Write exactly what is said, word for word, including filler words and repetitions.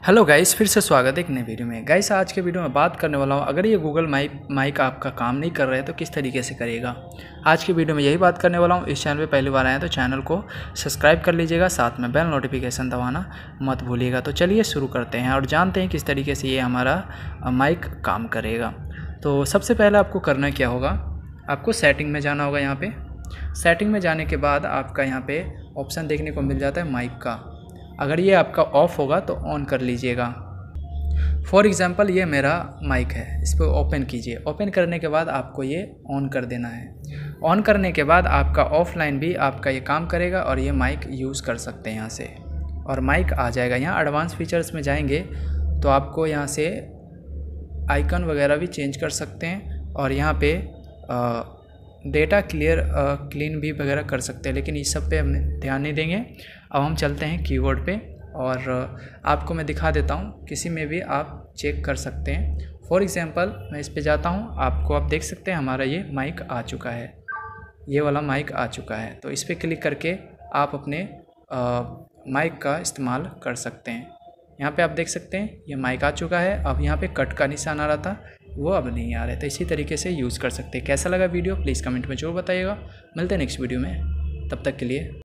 Hello guys, फिर से स्वागत है एक नई वीडियो में। गाइस आज के वीडियो में बात करने वाला हूँ, अगर ये गूगल माइक माइक आपका काम नहीं कर रहा है तो किस तरीके से करेगा। आज की वीडियो में यही बात करने वाला हूँ। इस चैनल पे पहली बार आए हैं तो चैनल को सब्सक्राइब कर लीजिएगा, साथ में बेल नोटिफिकेशन दबाना मत भूलिएगा। तो चलिए शुरू करते हैं और जानते हैं किस तरीके से ये हमारा माइक काम करेगा। तो सबसे पहले आपको करना क्या होगा, आपको सेटिंग में जाना होगा। यहाँ पर सेटिंग में जाने के बाद आपका यहाँ पर ऑप्शन देखने को मिल जाता है माइक का। अगर ये आपका ऑफ़ होगा तो ऑन कर लीजिएगा। फॉर एग्ज़ाम्पल ये मेरा माइक है, इस पर ओपन कीजिए। ओपन करने के बाद आपको ये ऑन कर देना है। ऑन करने के बाद आपका ऑफलाइन भी आपका ये काम करेगा और ये माइक यूज़ कर सकते हैं यहाँ से, और माइक आ जाएगा। यहाँ एडवांस फीचर्स में जाएंगे तो आपको यहाँ से आइकन वगैरह भी चेंज कर सकते हैं, और यहाँ पे डेटा क्लियर क्लीन भी वगैरह कर सकते हैं, लेकिन इस सब पे हम ध्यान नहीं देंगे। अब हम चलते हैं कीबोर्ड पे और आपको मैं दिखा देता हूँ, किसी में भी आप चेक कर सकते हैं। फॉर एग्ज़ाम्पल मैं इस पे जाता हूँ, आपको आप देख सकते हैं हमारा ये माइक आ चुका है, ये वाला माइक आ चुका है। तो इस पर क्लिक करके आप अपने माइक का इस्तेमाल कर सकते हैं। यहाँ पे आप देख सकते हैं ये माइक आ चुका है। अब यहाँ पे कट का निशान आ रहा था, वो अब नहीं आ रहा है। तो इसी तरीके से यूज़ कर सकते हैं। कैसा लगा वीडियो प्लीज़ कमेंट में जरूर बताइएगा। मिलते हैं नेक्स्ट वीडियो में, तब तक के लिए।